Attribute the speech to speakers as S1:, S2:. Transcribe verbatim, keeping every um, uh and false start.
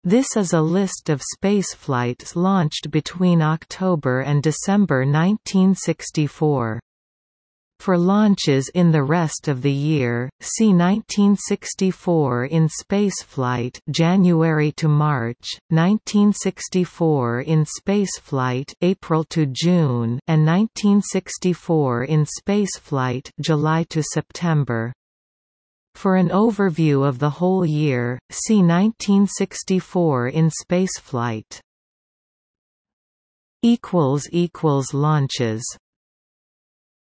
S1: This is a list of spaceflights launched between October and December nineteen sixty-four. For launches in the rest of the year, see nineteen sixty-four in spaceflight January to March, nineteen sixty-four in spaceflight April to June, and nineteen sixty-four in spaceflight July to September. For an overview of the whole year, see nineteen sixty-four in spaceflight. Launches